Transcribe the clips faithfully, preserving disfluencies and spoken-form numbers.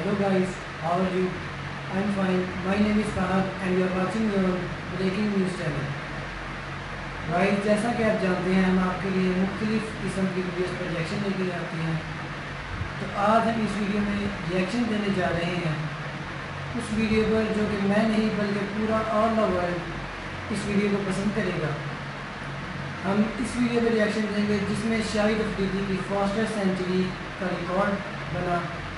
Hello guys, how are you? I'm fine. My name is Fahad and you are watching your breaking news channel. Guys, जैसा कि आप जानते हैं हम आपके लिए मुख्तलिफ किस्म की वीडियोस पर रिएक्शन लेके आते हैं। तो आज हम इस वीडियो में रिएक्शन देने जा रहे हैं उस वीडियो पर जो कि मैं नहीं बल्कि पूरा ऑल द वर्ल्ड इस वीडियो को पसंद करेगा। हम इस वीडियो में रिएक्शन देंगे जिसमें शाहिद अफरीदी की फास्टेस्ट सेंचुरी का रिकॉर्ड बना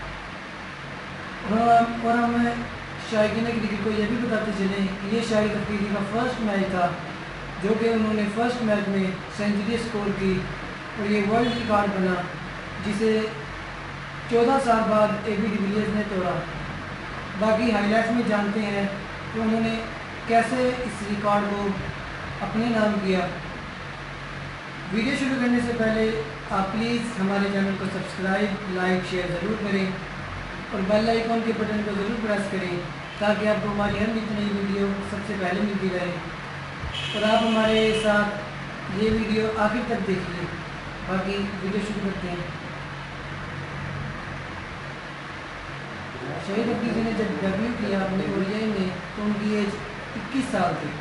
और हम शायकीन क्रिकेट को यह भी बताते चले कि ये शाहिद अफरीदी का फर्स्ट मैच था जो कि उन्होंने फर्स्ट मैच में सेंचुरी स्कोर की और ये वर्ल्ड रिकॉर्ड बना जिसे चौदह साल बाद ए बी डिविलियर्स ने तोड़ा। बाकी हाईलाइट्स में जानते हैं कि उन्होंने कैसे इस रिकॉर्ड को अपने नाम किया। वीडियो शुरू करने से पहले आप प्लीज़ हमारे चैनल को सब्सक्राइब लाइक शेयर ज़रूर करें और बेल आइकॉन के बटन को ज़रूर प्रेस करें ताकि आपको हमारी हर नई वीडियो सबसे पहले मिलती रहे और आप हमारे साथ ये वीडियो आखिर तक देखिए। बाकी वीडियो शुरू करते हैं। शाहिद अफरीदी ने जब डेब्यू किया अपने ओडीआई में तो उनकी एज इक्कीस साल थी।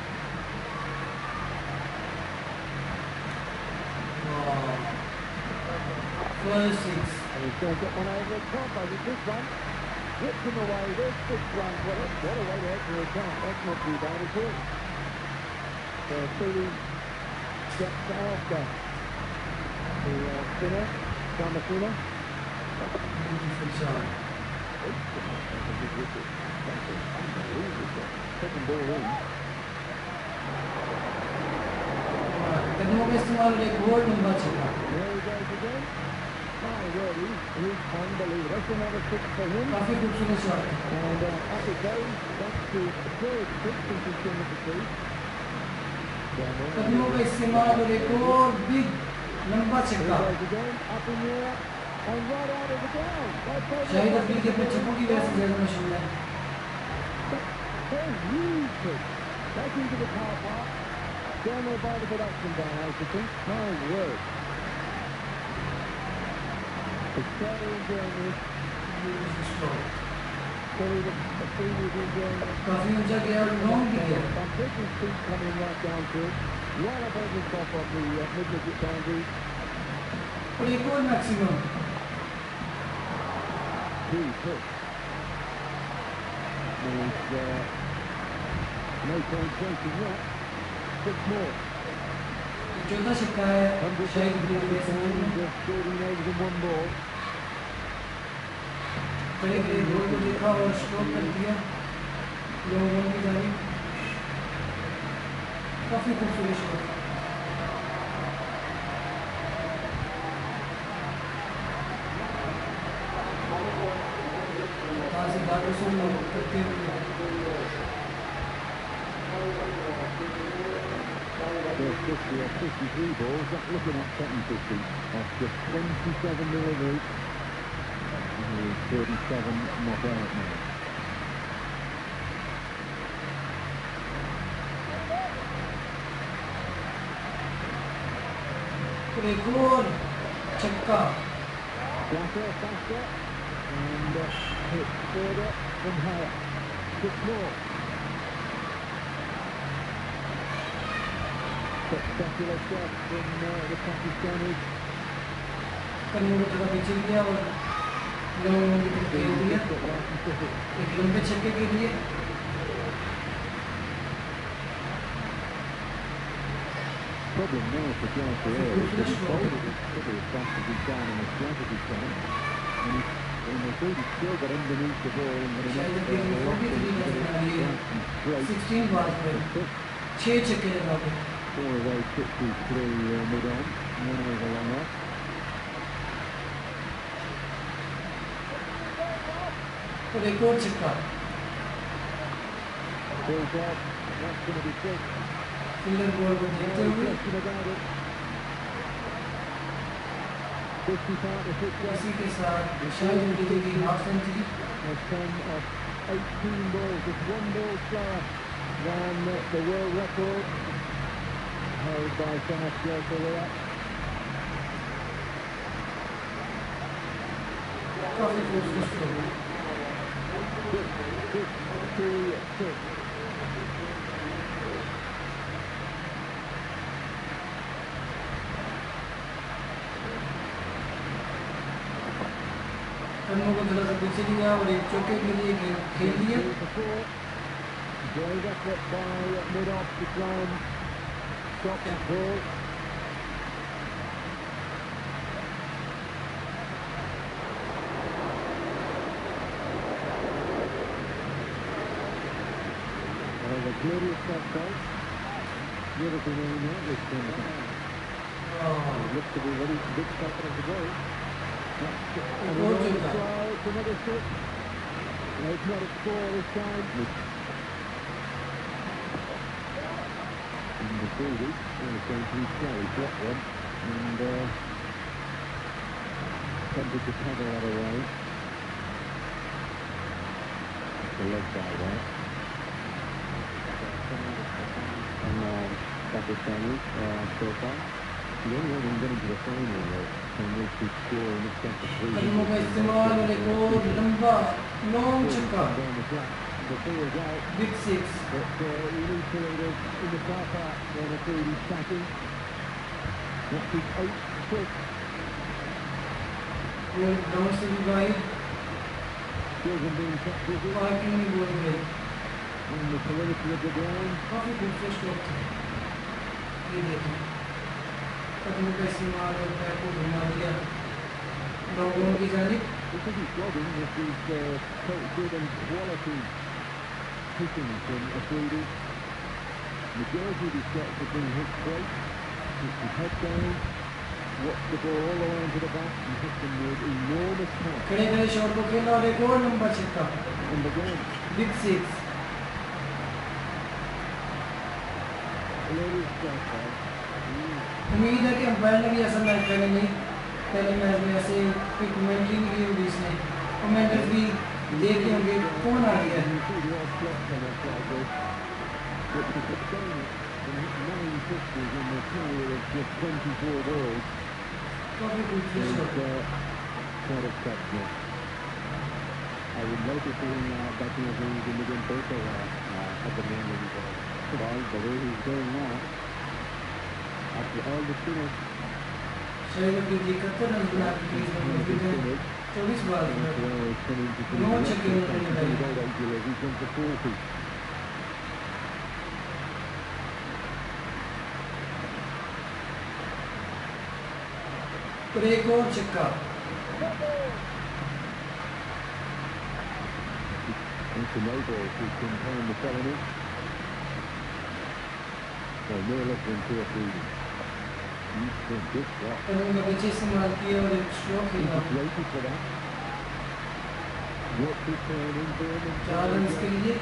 First six. And he's going to get one over the top over this one. Hits him away, there's six runs. What a, what a way to enter a count. That's not too bad at all. So Philly gets after the uh, spinner, Samasuna. Second ball in. कदमों का इस्तेमाल एक गोल number छक्का। There he goes again. My word, he's, he's unbelievable. That's another six for him. काफी खूबसूरत shot है। And uh, up it goes. That's the third six since he's been with the team. कदमों का इस्तेमाल और एक और बिग लंबा छक्का। There he goes again. Up in the air and right out of the ground. Shahid Afridi अपने छक्कों की वजह से ज्यादा मशहूर है। There's huge pitch. Back into the car park. Down there by the production bar, I should think. My word. It's so enjoying this. Sorry, the, the team is enjoying it. काफी ऊंचा गया और लॉन्ग भी गया। But Britain's feet coming right down to it. Right up over the top of the uh, mid-wicket boundary. और एक और maximum. Huge pitch. There's uh, no point chasing that. Six more. चौथा छक्का है शाहिद अफरीदी के समय में। Just fourteen overs in one ball. बड़े बड़े बॉल को देखा और स्ट्रोक कर दिया लोगों की जानिब। काफी खूबसूरत शॉट। कहाँ से बातों सुन करते हुए There's fifty or fifty-three balls, that's looking at second fifty. That's just twenty-seven deliveries. And he's thirty-seven not out now. और एक और छक्का। Flatter, faster, and uh, hit further and higher. Six more. Spectacular shot from uh, the Pakistanis. कदमों को थोड़ा पीछे किया और लोगों की तरफ खेल दिया एक लंबे छक्के के लिए। Problem now for John Ferrer is that he's bowled it probably as fast as he can and as flat as he can. And he's, and he's really still got underneath the ball and got enough uh, velocity to get it nice and straight. सोलह बार पर छह छक्के लगा के Four of those sixes through uh, mid-on, one was a long off. और एक और छक्का। Pulls off, that's going to be six. Fielder ball को देखते No हुए question about it. fifty partnership इसी के साथ शाहिद अफरीदी की half century. a sum of eighteen balls, just one ball slower than uh, the world record held by Shahid Afridi. काफी खूबसूरत six to six. कदमों को थोड़ा सा पीछे लिया और एक चौके के लिए गेंद खेल दिया। Great effort by mid-off to try and stop that ball. Well, the glorious shot goal. Beautiful running out this time. It looks to be ready for big confidence to go. And another try, it's another six. No, it's not a score this time. And the Brady is going to be slow. He blocked one and uh, attempted to cover that away. That's the leg guy there. And uh, Pakistani uh, so far. The only one who can get into the final can reach to score in excess of three. कदमों का इस्तेमाल और एक और लंबा long छक्का। The ball is out. Big six. But uh, he needs to lead us in the car park when the field is stacking. That is eight six. वो ground से भी बाहर Children being kept busy. Parking में बोल रहे On the solidity of the ground. काफी खूबसूरत stroke था। ये देखिए कदमों का इस्तेमाल और पैर को घुमा दिया डाउन की जानिब। Because he's jogging with these uh, quite good and quality hitting from Afridi. Majority of his shots have been hit straight. Keeps his head down. Watch the ball all the way into the back and hit them with enormous power. खड़े खड़े shot को खेला और एक और लंबा छक्का। And again. Big six. Glorious strike by. उम्मीद है कि अंपायर ने भी ऐसा मैच पहले नहीं पहले मैच में ऐसे कोई कमेंट्री नहीं की होगी इसने कमेंटर्स भी देखे होंगे कौन आ गया है। काफी खूबसूरत I would like to see him uh, batting against the medium pacer uh, uh, at the main league uh, ball, the way he's going now. After all the spinners, Shahid Afridi इकहत्तर रन बना के क्रीज में मौजूद हैं चौबीस ball पर नौ छक्के उन्होंने लगाए। और एक और छक्का। Into no ball to contain the felony. So more or less than two or three. कदमों का पीछे इस्तेमाल किया और एक स्ट्रोक खेला। चार रन के लिए।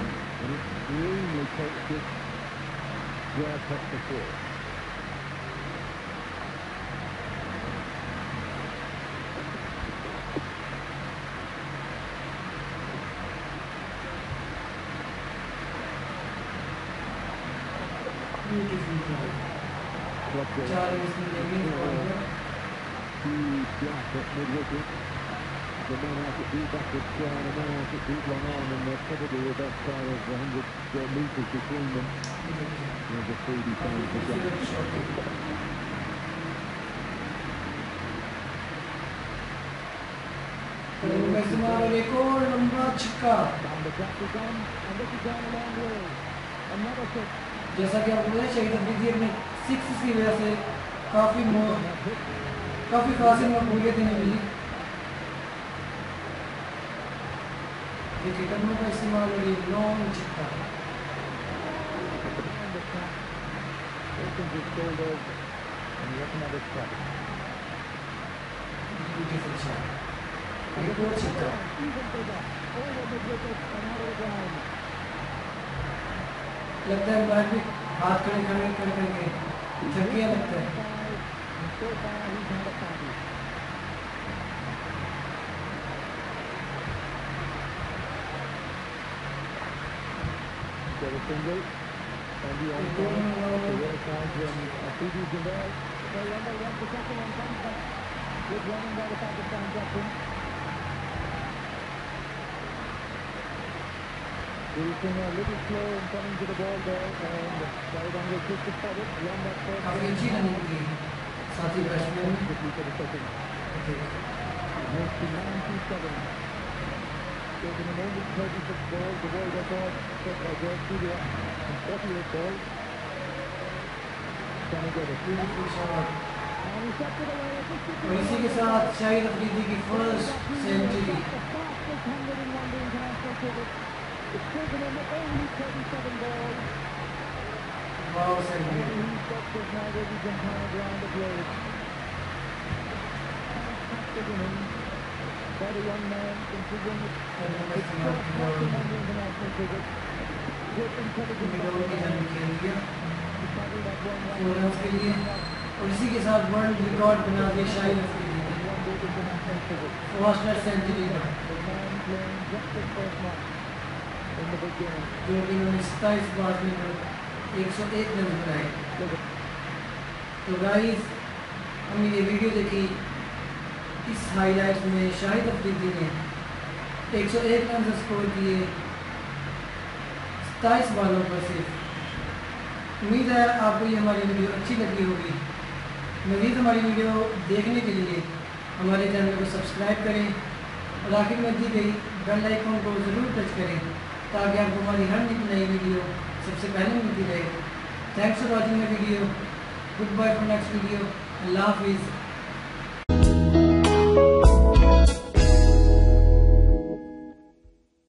चार इसमें लेकिन huge gap at mid-wicket. The man out at deep backward try and the man out at deep long arm, and they're probably the best side of one hundred metres between them. There's a three D time for Jack. और एक और लंबा छक्का। जैसा कि आपको पता है शहीद अफरीदी अपने सिक्स की वजह से काफी काफी खासी मकबूलियत इन्हें मिली। देखिए कदमों का इस्तेमाल और एक लॉन्ग छक्का। एक और छक्का। लगता है बाहर भी हाथ खड़े खड़े कर करके छक्के लगता है। Get a single, and the on the right side from Afridi Jindal. They run, they run, the second one comes back. Good running by the Pakistan captain. Losing a little slow in coming to the ball there, and Shahid Afridi just to stop it beyond that first. काफ़ी अच्छी running की साथी batsman ने। For the second. Makes the ninety-seven. Taking an only thirty-six ball, the world record set by Desi and forty-eight balls. Can he get a three? And he sets it away. और इसी के साथ शाहिद अफरीदी की first century. Fastest hundred in one day international cricket. It's taken him only thirty-seven balls. Wow And century. he sets it now that he can kind of ground the play. Fantastic innings. Quite a young man, considering it's his first match in one day international cricket. Good intelligence. Middle की जंग खेल दिया He tackled that one right. Four run के लिए और इसी के साथ वर्ल्ड रिकॉर्ड बना दिया शाहिद अफरीदी ने In one day international cricket. First century का, The man playing just his first match in the big game. जो कि उन्होंने सत्ताईस बार में एक सौ एक रन बनाए। Look at तो गाइस हमने ये वीडियो देखी, इस हाईलाइट में शाहिद अफरीदी ने एक सौ एक रन स्कोर किए सत्ताईस बॉलों पर सिर्फ। उम्मीद है आपको ये हमारी वीडियो अच्छी लगी होगी। मज़ीद हमारी वीडियो देखने के लिए हमारे चैनल को सब्सक्राइब करें और आखिर में दी गई बेल आइकन को ज़रूर टच करें ताकि आपको हमारी हर नई वीडियो सबसे पहले मिलती रहे। Thanks for watching the video. Good bye for next video. अल्लाह हाफिज़।